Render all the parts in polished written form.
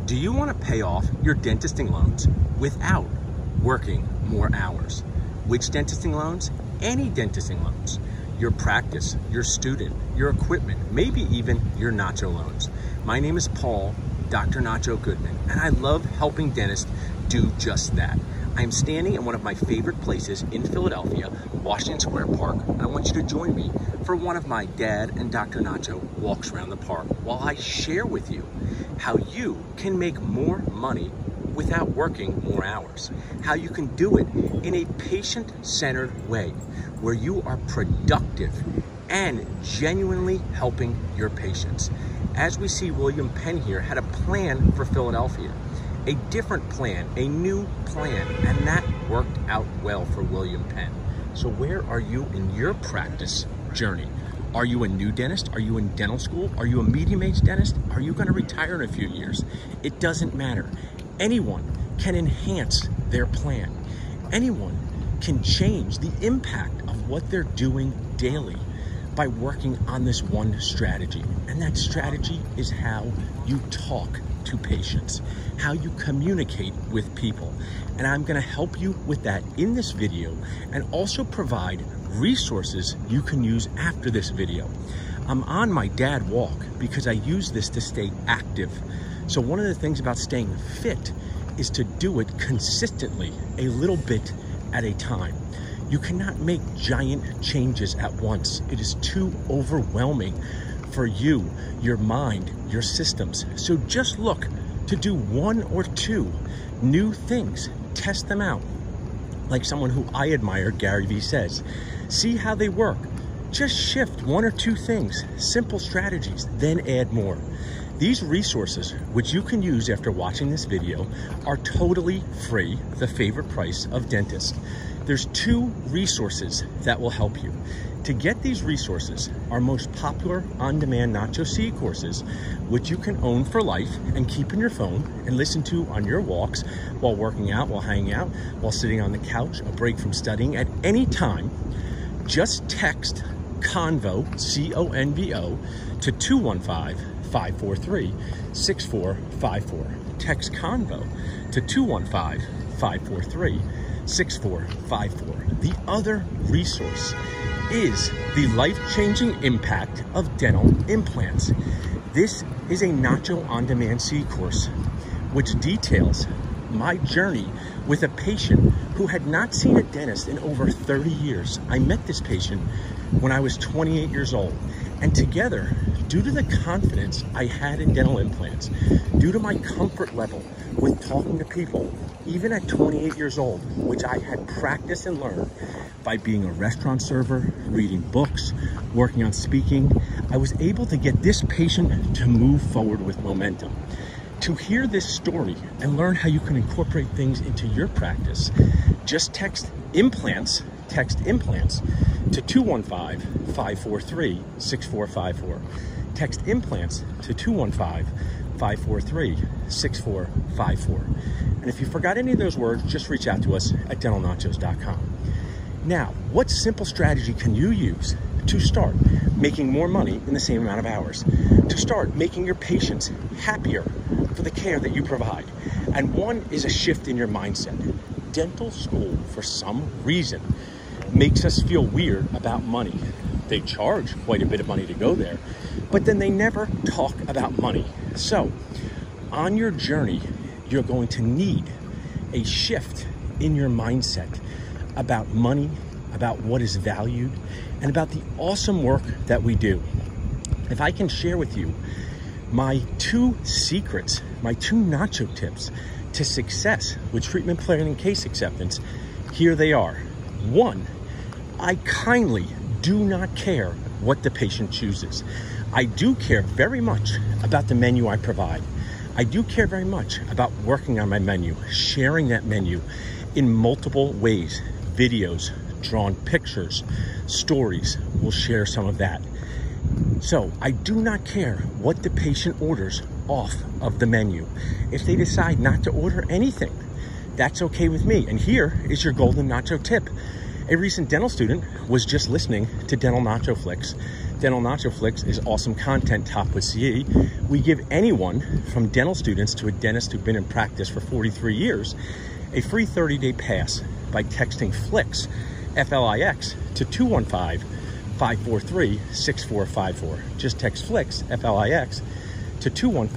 Do you want to pay off your dentisting loans without working more hours? Which dentisting loans? Any dentisting loans. Your practice, your student, your equipment, maybe even your Nacho loans. My name is Paul, Dr. Nacho Goodman, and I love helping dentists do just that. I'm standing in one of my favorite places in Philadelphia, Washington Square Park. I want you to join me for one of my dad and Dr. Nacho walks around the park while I share with you how you can make more money without working more hours. How you can do it in a patient-centered way where you are productive and genuinely helping your patients. As we see, William Penn here had a plan for Philadelphia. A different plan, a new plan, and that worked out well for William Penn. So where are you in your practice journey? Are you a new dentist? Are you in dental school? Are you a medium-age dentist? Are you going to retire in a few years? It doesn't matter. Anyone can enhance their plan. Anyone can change the impact of what they're doing daily by working on this one strategy. And that strategy is how you talk to patients, how you communicate with people. And I'm gonna help you with that in this video and also provide resources you can use after this video. I'm on my dad walk because I use this to stay active. So one of the things about staying fit is to do it consistently, a little bit at a time. You cannot make giant changes at once. It is too overwhelming for you, your mind, your systems. So just look to do one or two new things. Test them out. Like someone who I admire, Gary Vee, says, see how they work. Just shift one or two things, simple strategies, then add more. These resources, which you can use after watching this video, are totally free, the favorite price of dentists. There's two resources that will help you. To get these resources, our most popular on-demand Nacho C courses, which you can own for life and keep in your phone and listen to on your walks, while working out, while hanging out, while sitting on the couch, a break from studying at any time. Just text CONVO, C-O-N-V-O, to 215-543-6454. Text CONVO to 215-543-6454. The other resource is the life-changing impact of dental implants. This is a Nacho On-Demand C course, which details my journey with a patient who had not seen a dentist in over 30 years. I met this patient when I was 28 years old, and together, due to the confidence I had in dental implants, due to my comfort level with talking to people, even at 28 years old, which I had practiced and learned by being a restaurant server, reading books, working on speaking, I was able to get this patient to move forward with momentum. To hear this story and learn how you can incorporate things into your practice, just text implants to 215-543-6454. Text implants to 215-543-6454. And if you forgot any of those words, just reach out to us at dentalnachos.com. Now, what simple strategy can you use to start making more money in the same amount of hours? To start making your patients happier for the care that you provide? And one is a shift in your mindset. Dental school, for some reason, makes us feel weird about money. They charge quite a bit of money to go there, but then they never talk about money. So, on your journey, you're going to need a shift in your mindset about money, about what is valued, and about the awesome work that we do. If I can share with you my two secrets, my two Nacho tips to success with treatment planning and case acceptance, here they are. One, I kindly do not care what the patient chooses. I do care very much about the menu I provide. I do care very much about working on my menu, sharing that menu in multiple ways, videos, drawn pictures, stories. We'll share some of that. So I do not care what the patient orders off of the menu. If they decide not to order anything, that's okay with me. And here is your golden Nacho tip. A recent dental student was just listening to Dental Nacho Flicks, Dental Nacho Flicks is awesome content topped with CE. We give anyone from dental students to a dentist who've been in practice for 43 years a free 30-day pass by texting FLIX, F-L-I-X, to 215-543-6454. Just text FLIX, F-L-I-X, to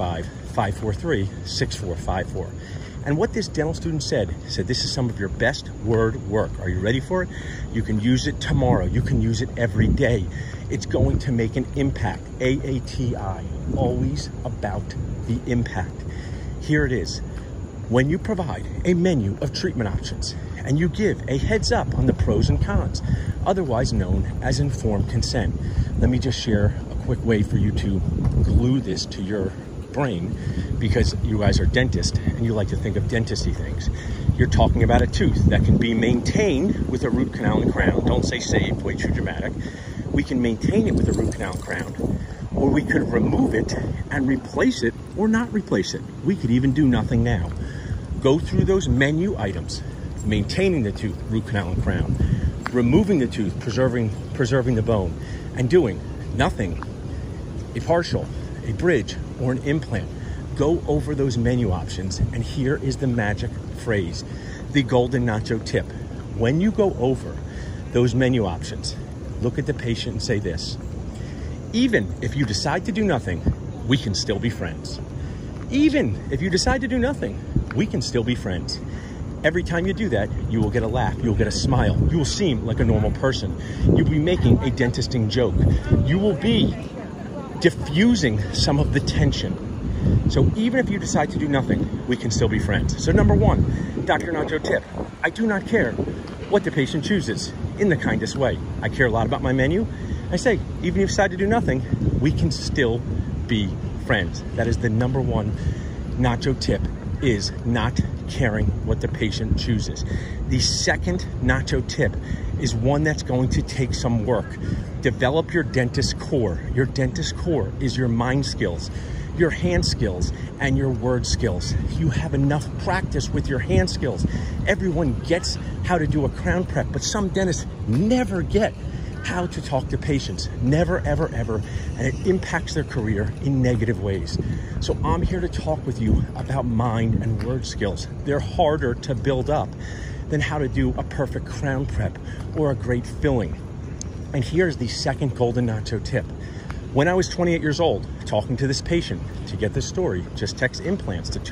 215-543-6454. And what this dental student said, this is some of your best word work. Are you ready for it? You can use it tomorrow. You can use it every day. It's going to make an impact. AATI, always about the impact. Here it is. When you provide a menu of treatment options and you give a heads up on the pros and cons, otherwise known as informed consent. Let me just share a quick way for you to glue this to your brain, because you guys are dentists and you like to think of dentisty things. You're talking about a tooth that can be maintained with a root canal and crown. Don't say saved, way too dramatic. We can maintain it with a root canal and crown, or we could remove it and replace it or not replace it. We could even do nothing now. Go through those menu items: maintaining the tooth, root canal and crown, removing the tooth, preserving the bone, and doing nothing, a partial, a bridge, or an implant. Go over those menu options, and here is the magic phrase, the golden nacho tip. When you go over those menu options, look at the patient and say this: even if you decide to do nothing, we can still be friends. Even if you decide to do nothing, we can still be friends. Every time you do that, you will get a laugh, you'll get a smile, you will seem like a normal person. You'll be making a dentisting joke. You will be diffusing some of the tension. So even if you decide to do nothing, we can still be friends. So number one, Dr. Nacho tip: I do not care what the patient chooses, in the kindest way. I care a lot about my menu. I say, even if you decide to do nothing, we can still be friends. That is the number one nacho tip, is not caring what the patient chooses. The second nacho tip is one that's going to take some work. Develop your dentist core. Your dentist core is your mind skills, your hand skills, and your word skills. You have enough practice with your hand skills. Everyone gets how to do a crown prep, but some dentists never get how to talk to patients. Never, ever, ever. And it impacts their career in negative ways. So I'm here to talk with you about mind and word skills. They're harder to build up than how to do a perfect crown prep or a great filling. And here's the second golden nacho tip. When I was 28 years old, talking to this patient, to get this story, just text implants to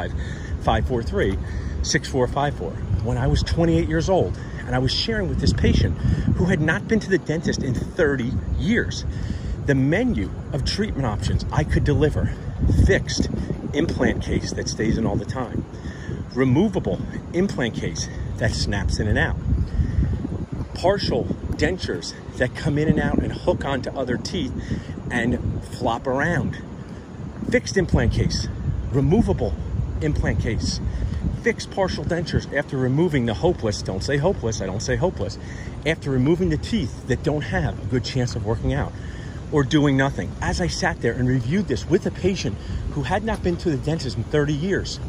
215-543-6454. When I was 28 years old, and I was sharing with this patient who had not been to the dentist in 30 years, the menu of treatment options I could deliver: fixed implant case that stays in all the time, removable implant case that snaps in and out, partial dentures that come in and out and hook onto other teeth and flop around, fixed implant case, removable implant case, fixed partial dentures after removing the hopeless, don't say hopeless, I don't say hopeless, after removing the teeth that don't have a good chance of working out, or doing nothing. As I sat there and reviewed this with a patient who had not been to the dentist in 30 years,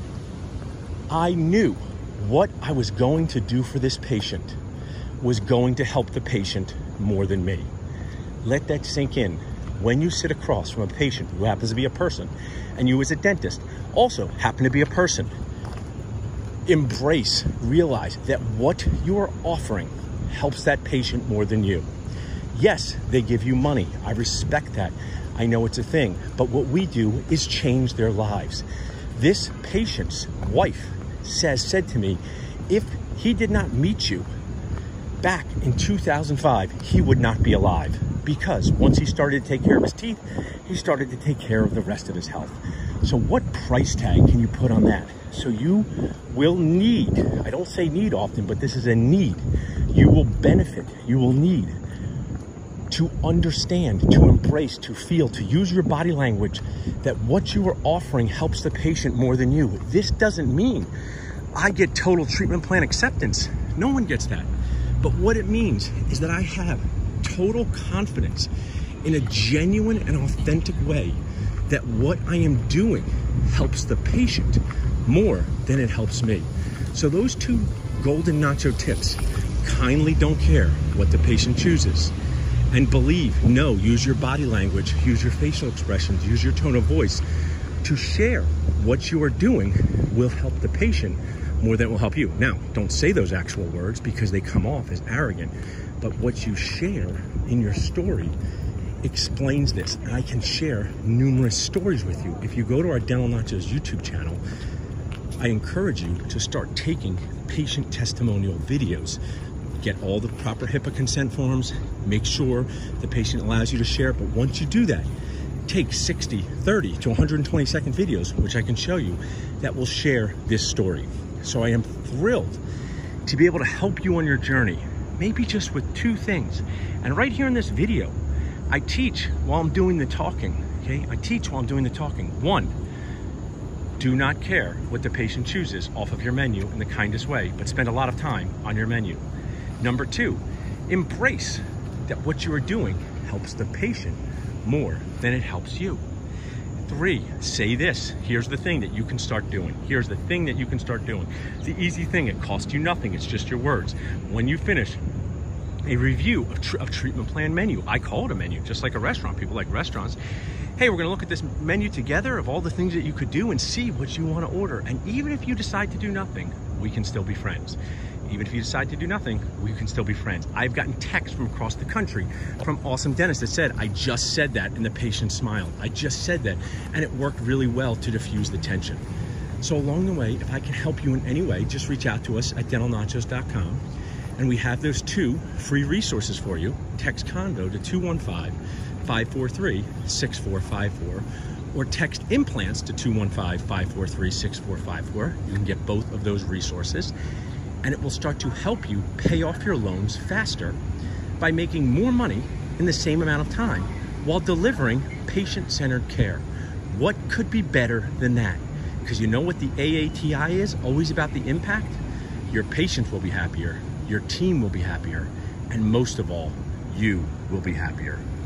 I knew what I was going to do for this patient was going to help the patient more than me. Let that sink in. When you sit across from a patient who happens to be a person, and you as a dentist also happen to be a person, embrace, realize that what you are offering helps that patient more than you. Yes, they give you money. I respect that. I know it's a thing. But what we do is change their lives. This patient's wife said to me, if he did not meet you back in 2005, he would not be alive. Because once he started to take care of his teeth, he started to take care of the rest of his health. So what price tag can you put on that? So you will need, I don't say need often, but this is a need. You will benefit, you will need to understand, to embrace, to feel, to use your body language, that what you are offering helps the patient more than you. This doesn't mean I get total treatment plan acceptance. No one gets that. But what it means is that I have total confidence in a genuine and authentic way that what I am doing helps the patient more than it helps me. So those two golden nacho tips: kindly don't care what the patient chooses, And believe, know, use your body language, use your facial expressions, use your tone of voice to share what you are doing will help the patient more than it will help you. Now, don't say those actual words because they come off as arrogant, but what you share in your story explains this. And I can share numerous stories with you. If you go to our Dental Nachos YouTube channel, I encourage you to start taking patient testimonial videos. Get all the proper HIPAA consent forms, make sure the patient allows you to share it. But once you do that, take 60, 30 to 120 second videos, which I can show you, that will share this story. So I am thrilled to be able to help you on your journey, maybe just with 2 things. And right here in this video, I teach while I'm doing the talking, okay? I teach while I'm doing the talking. 1, do not care what the patient chooses off of your menu in the kindest way, but spend a lot of time on your menu. Number 2, embrace that what you are doing helps the patient more than it helps you. 3, say this. Here's the thing that you can start doing. Here's the thing that you can start doing. It's the easy thing. It costs you nothing. It's just your words. When you finish a review of treatment plan menu, I call it a menu, just like a restaurant. People like restaurants. Hey, we're going to look at this menu together of all the things that you could do and see what you want to order. And even if you decide to do nothing, we can still be friends. Even if you decide to do nothing, we can still be friends. I've gotten texts from across the country from awesome dentists that said, I just said that, and the patient smiled. I just said that, and it worked really well to diffuse the tension. So along the way, if I can help you in any way, just reach out to us at dentalnachos.com, and we have those 2 free resources for you. Text Convo to 215-543-6454, or text implants to 215-543-6454. You can get both of those resources, and it will start to help you pay off your loans faster by making more money in the same amount of time while delivering patient-centered care. What could be better than that? Because you know what the AATI is? Always about the impact. Your patients will be happier, your team will be happier, and most of all, you will be happier.